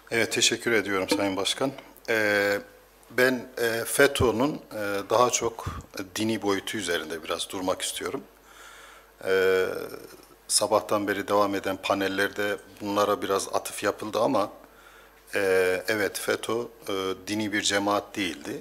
Evet, teşekkür ediyorum Sayın Başkan. Ben FETÖ'nün daha çok dini boyutu üzerinde biraz durmak istiyorum. Ee, Sabahtan beri devam eden panellerde bunlara biraz atıf yapıldı ama evet FETÖ dini bir cemaat değildi,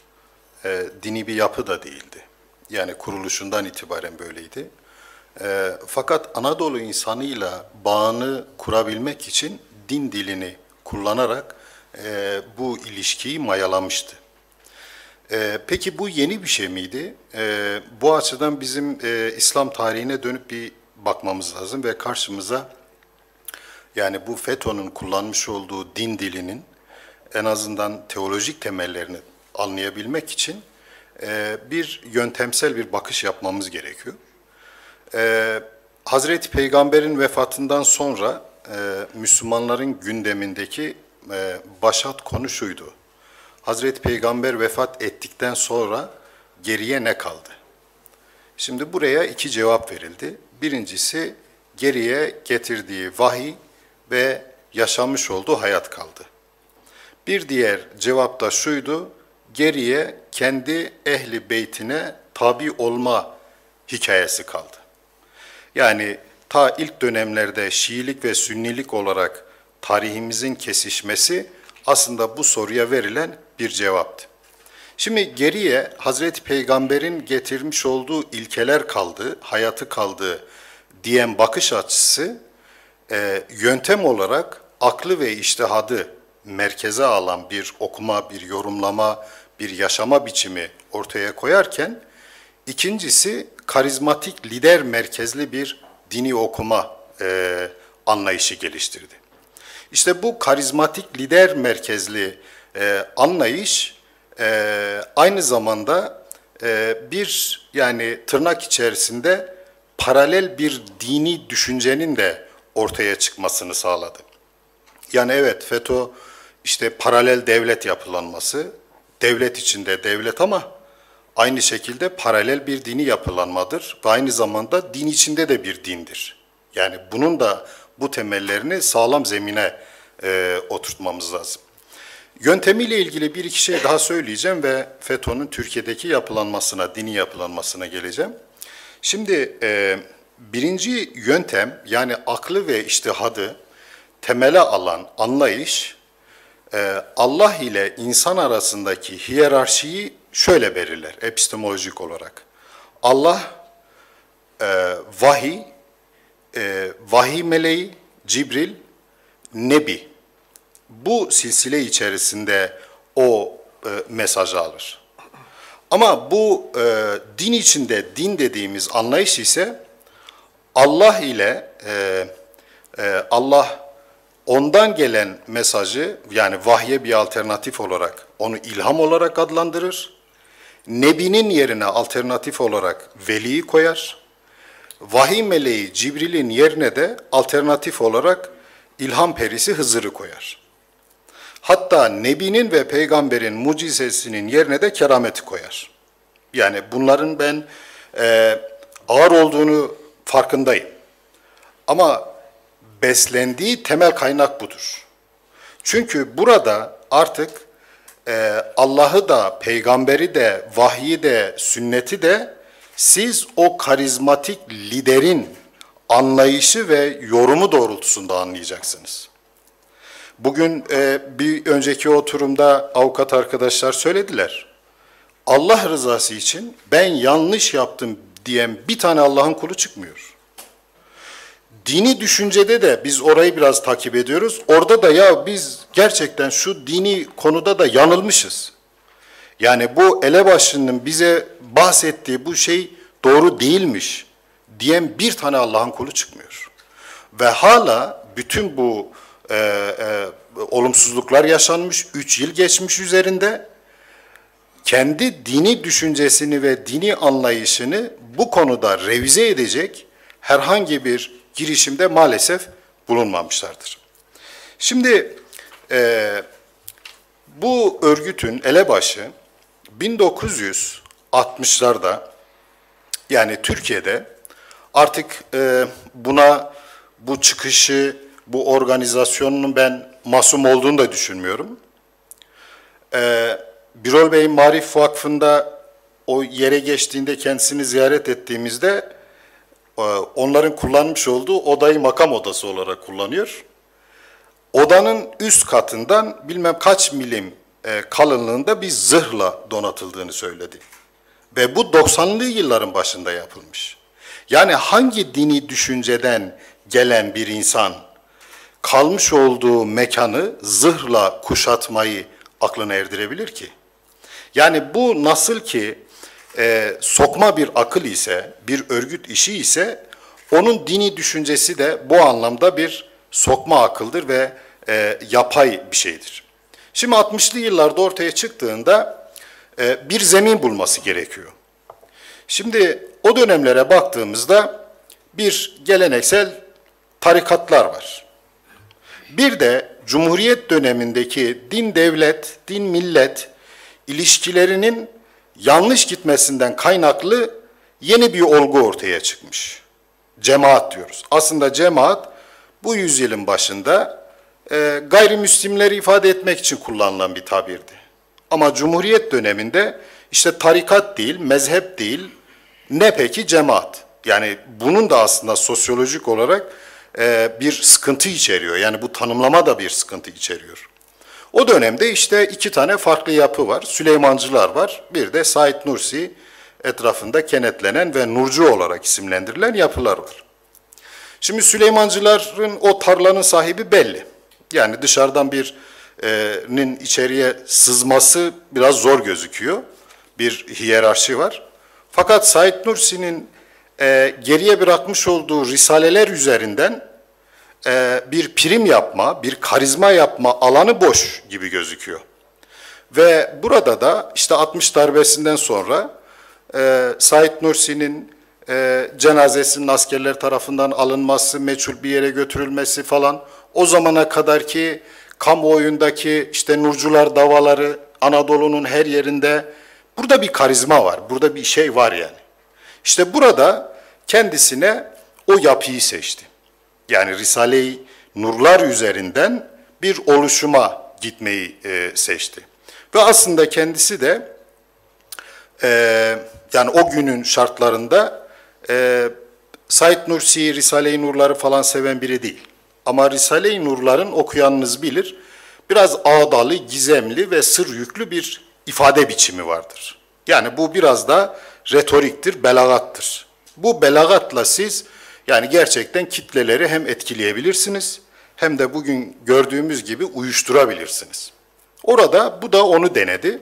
dini bir yapı da değildi. Yani kuruluşundan itibaren böyleydi. Fakat Anadolu insanıyla bağını kurabilmek için din dilini kullanarak bu ilişkiyi mayalamıştı. Peki bu yeni bir şey miydi? Bu açıdan bizim İslam tarihine dönüp bir bakmamız lazım ve karşımıza yani bu FETÖ'nün kullanmış olduğu din dilinin en azından teolojik temellerini anlayabilmek için bir yöntemsel bir bakış yapmamız gerekiyor. Hazreti Peygamber'in vefatından sonra Müslümanların gündemindeki başat konu şuydu. Hazreti Peygamber vefat ettikten sonra geriye ne kaldı? Şimdi buraya iki cevap verildi. Birincisi geriye getirdiği vahiy ve yaşamış olduğu hayat kaldı. Bir diğer cevap da şuydu, geriye kendi ehli beytine tabi olma hikayesi kaldı. Yani ta ilk dönemlerde Şiilik ve Sünnilik olarak tarihimizin kesişmesi aslında bu soruya verilen bir cevaptı. Şimdi geriye Hazreti Peygamber'in getirmiş olduğu ilkeler kaldı, hayatı kaldı diyen bakış açısı yöntem olarak aklı ve içtihadı merkeze alan bir okuma, bir yorumlama, bir yaşama biçimi ortaya koyarken ikincisi karizmatik lider merkezli bir dini okuma anlayışı geliştirdi. İşte bu karizmatik lider merkezli anlayış aynı zamanda bir yani tırnak içerisinde paralel bir dini düşüncenin de ortaya çıkmasını sağladı. Yani evet FETÖ işte paralel devlet yapılanması, devlet içinde devlet ama aynı şekilde paralel bir dini yapılanmadır ve aynı zamanda din içinde de bir dindir. Yani bunun da bu temellerini sağlam zemine oturtmamız lazım. Yöntemiyle ilgili bir iki şey daha söyleyeceğim ve FETÖ'nün Türkiye'deki yapılanmasına, dini yapılanmasına geleceğim. Şimdi birinci yöntem yani aklı ve içtihadı temele alan anlayış Allah ile insan arasındaki hiyerarşiyi şöyle belirler epistemolojik olarak. Allah vahiy, vahiy meleği, Cibril, Nebi. Bu silsile içerisinde o mesajı alır. Ama bu din içinde din dediğimiz anlayış ise Allah ile Allah ondan gelen mesajı yani vahye bir alternatif olarak onu ilham olarak adlandırır. Nebinin yerine alternatif olarak veliyi koyar. Vahiy meleği Cibril'in yerine de alternatif olarak ilham perisi Hızır'ı koyar. Hatta Nebi'nin ve peygamberin mucizesinin yerine de kerameti koyar. Yani bunların ben ağır olduğunu farkındayım. Ama beslendiği temel kaynak budur. Çünkü burada artık Allah'ı da, peygamberi de, vahyi de, sünneti de siz o karizmatik liderin anlayışı ve yorumu doğrultusunda anlayacaksınız. Bugün bir önceki oturumda avukat arkadaşlar söylediler. Allah rızası için ben yanlış yaptım diyen bir tane Allah'ın kulu çıkmıyor. Dini düşüncede de biz orayı biraz takip ediyoruz. Orada da ya biz gerçekten şu dini konuda da yanılmışız. Yani bu elebaşının bize bahsettiği bu şey doğru değilmiş diyen bir tane Allah'ın kulu çıkmıyor. Ve hala bütün bu olumsuzluklar yaşanmış, 3 yıl geçmiş üzerinde kendi dini düşüncesini ve dini anlayışını bu konuda revize edecek herhangi bir girişimde maalesef bulunmamışlardır. Şimdi bu örgütün elebaşı 1960'larda yani Türkiye'de artık bu çıkışı, bu organizasyonun ben masum olduğunu da düşünmüyorum. Birol Bey'in Marif Vakfı'nda o yere geçtiğinde kendisini ziyaret ettiğimizde onların kullanmış olduğu odayı makam odası olarak kullanıyor. Odanın üst katından bilmem kaç milim kalınlığında bir zırhla donatıldığını söyledi. Ve bu 90'lı yılların başında yapılmış. Yani hangi dini düşünceden gelen bir insan kalmış olduğu mekanı zırhla kuşatmayı aklına erdirebilir ki? Yani bu nasıl ki sokma bir akıl ise, bir örgüt işi ise, onun dini düşüncesi de bu anlamda bir sokma akıldır ve yapay bir şeydir. Şimdi 60'lı yıllarda ortaya çıktığında bir zemin bulması gerekiyor. Şimdi o dönemlere baktığımızda bir geleneksel tarikatlar var. Bir de Cumhuriyet dönemindeki din-devlet, din-millet ilişkilerinin yanlış gitmesinden kaynaklı yeni bir olgu ortaya çıkmış. Cemaat diyoruz. Aslında cemaat bu yüzyılın başında gayrimüslimleri ifade etmek için kullanılan bir tabirdi. Ama Cumhuriyet döneminde işte tarikat değil, mezhep değil, ne peki cemaat. Yani bunun da aslında sosyolojik olarak bir sıkıntı içeriyor. Yani bu tanımlama da bir sıkıntı içeriyor. O dönemde işte iki tane farklı yapı var. Süleymancılar var. Bir de Said Nursi etrafında kenetlenen ve Nurcu olarak isimlendirilen yapılar var. Şimdi Süleymancıların o tarlanın sahibi belli. Yani dışarıdan birinin içeriye sızması biraz zor gözüküyor. Bir hiyerarşi var. Fakat Said Nursi'nin geriye bırakmış olduğu risaleler üzerinden bir prim yapma, bir karizma yapma alanı boş gibi gözüküyor. Ve burada da işte 60 darbesinden sonra Said Nursi'nin cenazesinin askerler tarafından alınması, meçhul bir yere götürülmesi falan, o zamana kadarki kamuoyundaki işte Nurcular davaları Anadolu'nun her yerinde, burada bir karizma var, burada bir şey var yani. İşte burada kendisine o yapıyı seçti. Yani Risale-i Nurlar üzerinden bir oluşuma gitmeyi seçti. Ve aslında kendisi de yani o günün şartlarında Said Nursi, Risale-i Nurları falan seven biri değil. Ama Risale-i Nurların okuyanınız bilir, biraz ağdalı, gizemli ve sır yüklü bir ifade biçimi vardır. Yani bu biraz da retoriktir, belagattır. Bu belagatla siz yani gerçekten kitleleri hem etkileyebilirsiniz hem de bugün gördüğümüz gibi uyuşturabilirsiniz. Orada bu da onu denedi.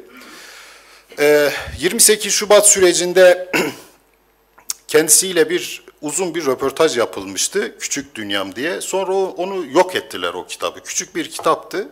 28 Şubat sürecinde kendisiyle uzun bir röportaj yapılmıştı, Küçük Dünyam diye. Sonra onu yok ettiler, o kitabı. Küçük bir kitaptı.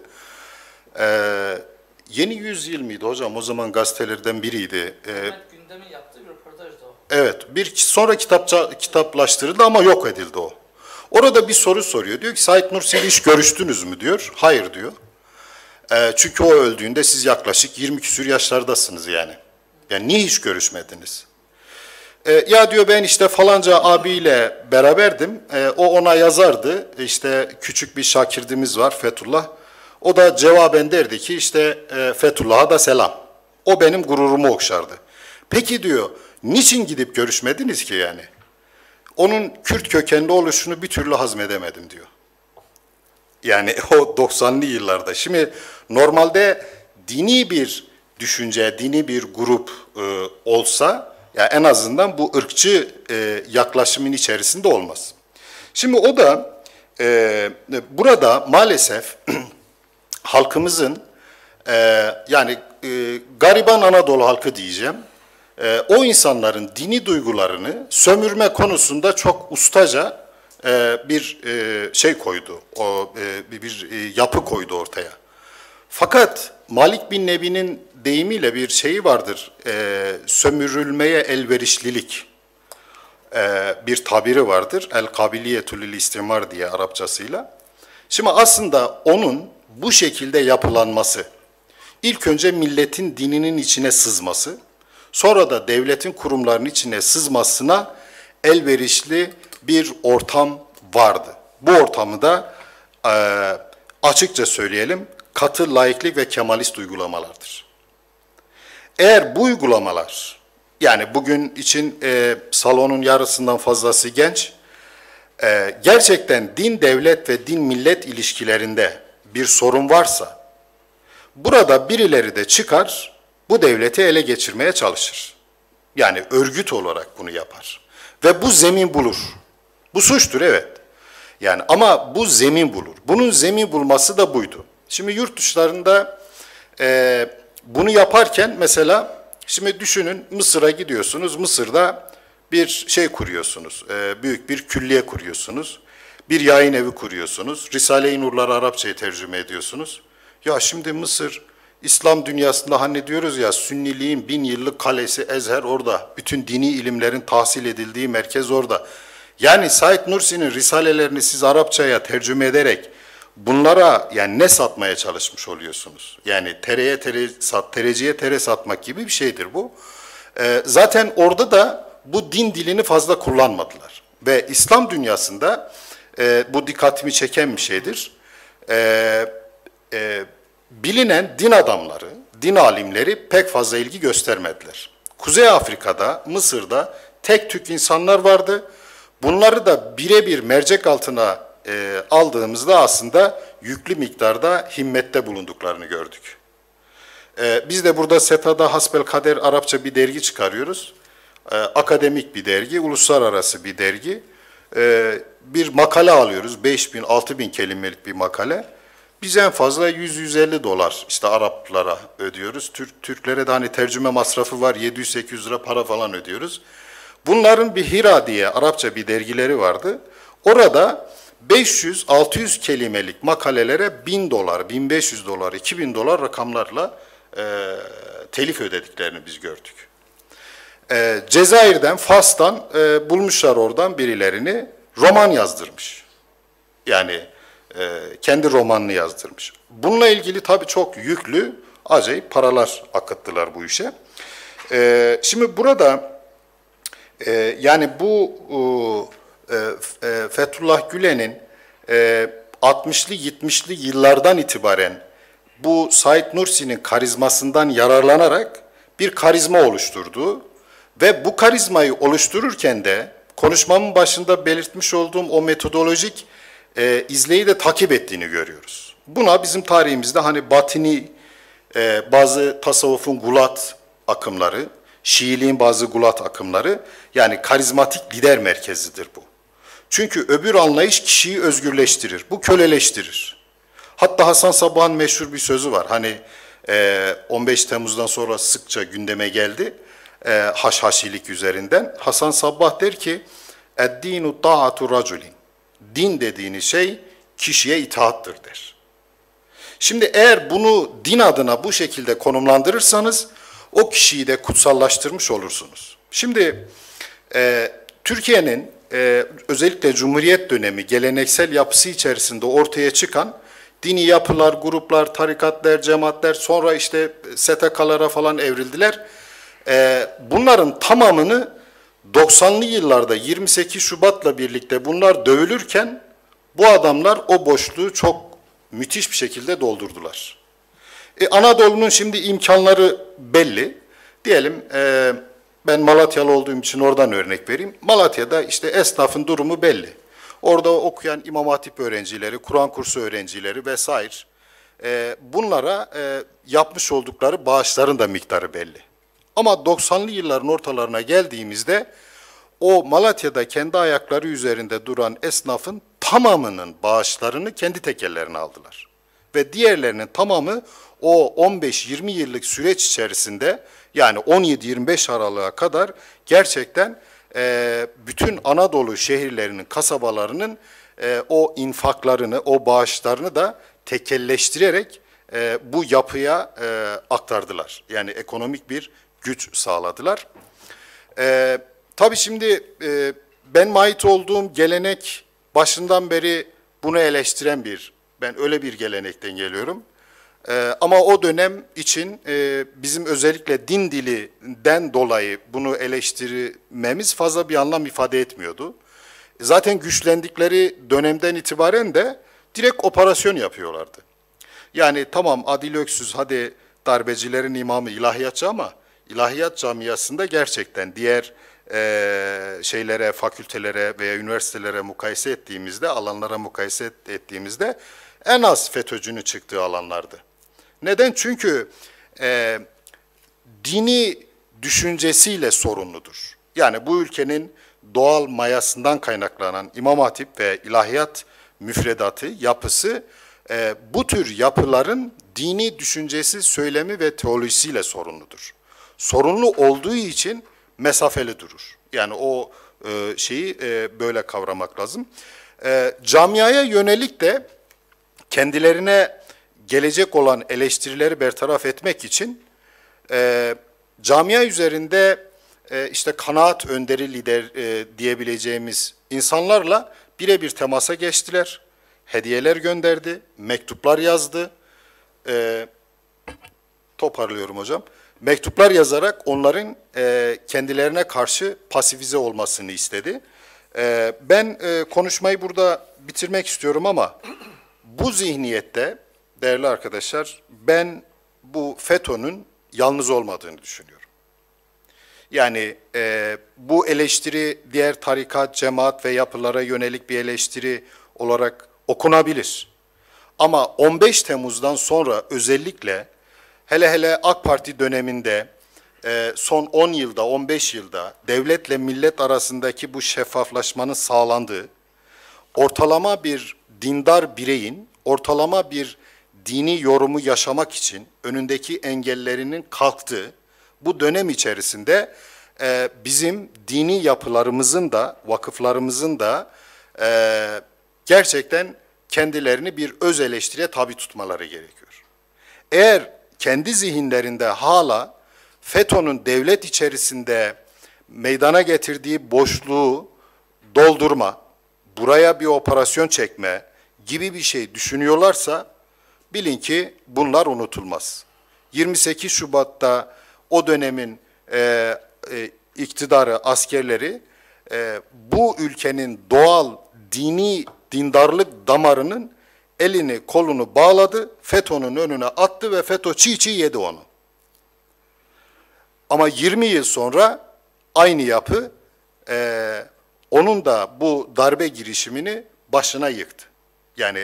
Yeni Yüzyıl mıydı hocam? O zaman gazetelerden biriydi. Gündemin yaptığı bir röportajdı o. Evet, sonra kitaplaştırıldı ama yok edildi o. Orada bir soru soruyor. Diyor ki Said Nursi'yle hiç görüştünüz mü diyor. Hayır diyor. Çünkü o öldüğünde siz yaklaşık 20 küsur yaşlardasınız yani. Yani niye hiç görüşmediniz? Ya diyor ben işte falanca abiyle beraberdim. O ona yazardı. İşte küçük bir şakirdimiz var Fethullah. O da cevaben derdi ki işte Fethullah'a da selam. O benim gururumu okşardı. Peki diyor, niçin gidip görüşmediniz ki yani? Onun Kürt kökenli oluşunu bir türlü hazmedemedim diyor. Yani o 90'lı yıllarda. Şimdi normalde dini bir düşünce, dini bir grup olsa, ya en azından bu ırkçı yaklaşımın içerisinde olmaz. Şimdi o da burada maalesef halkımızın yani gariban Anadolu halkı diyeceğim, o insanların dini duygularını sömürme konusunda çok ustaca bir şey koydu, bir yapı koydu ortaya. Fakat Malik bin Nebi'nin deyimiyle bir şeyi vardır, sömürülmeye elverişlilik bir tabiri vardır, el-kabiliyetü lil-istimar diye Arapçasıyla. Şimdi aslında onun bu şekilde yapılanması, ilk önce milletin dininin içine sızması, sonra da devletin kurumlarının içine sızmasına elverişli bir ortam vardı. Bu ortamı da açıkça söyleyelim, katı laiklik ve kemalist uygulamalardır. Eğer bu uygulamalar, yani bugün için salonun yarısından fazlası genç, gerçekten din devlet ve din millet ilişkilerinde bir sorun varsa, burada birileri de çıkar, bu devleti ele geçirmeye çalışır. Yani örgüt olarak bunu yapar. Ve bu zemin bulur. Bu suçtur, evet. Yani ama bu zemin bulur. Bunun zemin bulması da buydu. Şimdi yurt dışlarında bunu yaparken mesela, şimdi düşünün, Mısır'a gidiyorsunuz. Mısır'da bir şey kuruyorsunuz. Büyük bir külliye kuruyorsunuz. Bir yayın evi kuruyorsunuz. Risale-i Nur'ları Arapçaya tercüme ediyorsunuz. Ya şimdi Mısır, İslam dünyasında hani diyoruz ya, Sünniliğin 1000 yıllık kalesi Ezher orada. Bütün dini ilimlerin tahsil edildiği merkez orada. Yani Said Nursi'nin risalelerini siz Arapçaya tercüme ederek bunlara yani ne satmaya çalışmış oluyorsunuz? Yani tereciye tere satmak gibi bir şeydir bu. Zaten orada da bu din dilini fazla kullanmadılar. Ve İslam dünyasında bu dikkatimi çeken bir şeydir. Bilinen din adamları, din alimleri pek fazla ilgi göstermediler. Kuzey Afrika'da, Mısır'da tek tük insanlar vardı. Bunları da birebir mercek altına aldığımızda aslında yüklü miktarda himmette bulunduklarını gördük. Biz de burada SETA'da Hasbelkader Arapça bir dergi çıkarıyoruz. Akademik bir dergi, uluslararası bir dergi. Bir makale alıyoruz, 5000-6000 kelimelik bir makale. Biz en fazla $100-150 işte Araplara ödüyoruz. Türklere de hani tercüme masrafı var, 700-800 lira para falan ödüyoruz. Bunların bir Hira diye Arapça bir dergileri vardı. Orada 500-600 kelimelik makalelere $1000, $1500, $2000 rakamlarla telif ödediklerini biz gördük. Cezayir'den, Fas'tan bulmuşlar oradan birilerini, roman yazdırmış. Yani kendi romanını yazdırmış. Bununla ilgili tabii çok yüklü, acayip paralar akıttılar bu işe. Şimdi burada yani bu Fethullah Gülen'in 60'lı 70'li yıllardan itibaren bu Said Nursi'nin karizmasından yararlanarak bir karizma oluşturduğu ve bu karizmayı oluştururken de konuşmamın başında belirtmiş olduğum o metodolojik izleyi de takip ettiğini görüyoruz. Buna bizim tarihimizde hani batini bazı tasavvufun gulat akımları, Şiiliğin bazı gulat akımları, yani karizmatik lider merkezidir bu. Çünkü öbür anlayış kişiyi özgürleştirir, bu köleleştirir. Hatta Hasan Sabbah'ın meşhur bir sözü var. Hani 15 Temmuz'dan sonra sıkça gündeme geldi. Haşhaşilik üzerinden. Hasan Sabbah der ki, "Eddinu ta'atu raculin." Din dediğiniz şey kişiye itaattır der. Şimdi eğer bunu din adına bu şekilde konumlandırırsanız o kişiyi de kutsallaştırmış olursunuz. Şimdi Türkiye'nin özellikle Cumhuriyet dönemi geleneksel yapısı içerisinde ortaya çıkan dini yapılar, gruplar, tarikatlar, cemaatler, sonra işte STK'lara falan evrildiler. Bunların tamamını 90'lı yıllarda 28 Şubat'la birlikte bunlar dövülürken bu adamlar o boşluğu çok müthiş bir şekilde doldurdular. Anadolu'nun şimdi imkanları belli. Diyelim ben Malatyalı olduğum için oradan örnek vereyim. Malatya'da işte esnafın durumu belli. Orada okuyan İmam Hatip öğrencileri, Kur'an kursu öğrencileri vesaire bunlara yapmış oldukları bağışların da miktarı belli. Ama 90'lı yılların ortalarına geldiğimizde o Malatya'da kendi ayakları üzerinde duran esnafın tamamının bağışlarını kendi tekellerine aldılar. Ve diğerlerinin tamamı o 15-20 yıllık süreç içerisinde, yani 17-25 Aralık'a kadar gerçekten bütün Anadolu şehirlerinin, kasabalarının o infaklarını, o bağışlarını da tekelleştirerek bu yapıya aktardılar. Yani ekonomik bir güç sağladılar. Tabii şimdi ben ait olduğum gelenek başından beri bunu eleştiren ben öyle bir gelenekten geliyorum. Ama o dönem için bizim özellikle din dilinden dolayı bunu eleştirmemiz fazla bir anlam ifade etmiyordu. Zaten güçlendikleri dönemden itibaren de direkt operasyon yapıyorlardı. Yani tamam Adil Öksüz hadi darbecilerin imamı ilahiyatçı ama ilahiyat camiasında gerçekten diğer şeylere, fakültelere veya üniversitelere mukayese ettiğimizde, alanlara mukayese ettiğimizde en az FETÖ'cünün çıktığı alanlardı. Neden? Çünkü dini düşüncesiyle sorumludur. Yani bu ülkenin doğal mayasından kaynaklanan İmam Hatip ve ilahiyat müfredatı, yapısı bu tür yapıların dini düşüncesi, söylemi ve teolojisiyle sorumludur. Sorumlu olduğu için mesafeli durur. Yani o şeyi böyle kavramak lazım. Camiaya yönelik de kendilerine gelecek olan eleştirileri bertaraf etmek için camia üzerinde işte kanaat önderi lider diyebileceğimiz insanlarla birebir temasa geçtiler. Hediyeler gönderdi, mektuplar yazdı. Toparlıyorum hocam. Mektuplar yazarak onların kendilerine karşı pasifize olmasını istedi. Ben konuşmayı burada bitirmek istiyorum ama bu zihniyette değerli arkadaşlar ben bu FETÖ'nün yalnız olmadığını düşünüyorum. Yani bu eleştiri diğer tarikat, cemaat ve yapılara yönelik bir eleştiri olarak okunabilir. Ama 15 Temmuz'dan sonra özellikle hele AK Parti döneminde son 10 yılda, 15 yılda devletle millet arasındaki bu şeffaflaşmanın sağlandığı, ortalama bir dindar bireyin, ortalama bir dini yorumu yaşamak için önündeki engellerinin kalktığı bu dönem içerisinde bizim dini yapılarımızın da, vakıflarımızın da gerçekten kendilerini bir öz eleştiriye tabi tutmaları gerekiyor. Eğer kendi zihinlerinde hala FETÖ'nün devlet içerisinde meydana getirdiği boşluğu doldurma, buraya bir operasyon çekme gibi bir şey düşünüyorlarsa bilin ki bunlar unutulmaz. 28 Şubat'ta o dönemin iktidarı, askerleri bu ülkenin doğal dini dindarlık damarının elini kolunu bağladı, FETÖ'nün önüne attı ve FETÖ çiğ çiğ yedi onu. Ama 20 yıl sonra aynı yapı onun da bu darbe girişimini başına yıktı. Yani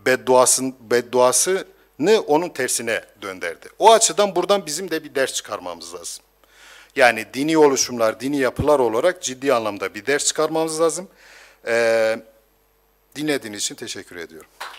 bedduasını onun tersine döndürdü. O açıdan buradan bizim de bir ders çıkarmamız lazım. Yani dini oluşumlar, dini yapılar olarak ciddi anlamda bir ders çıkarmamız lazım. Dinlediğiniz için teşekkür ediyorum.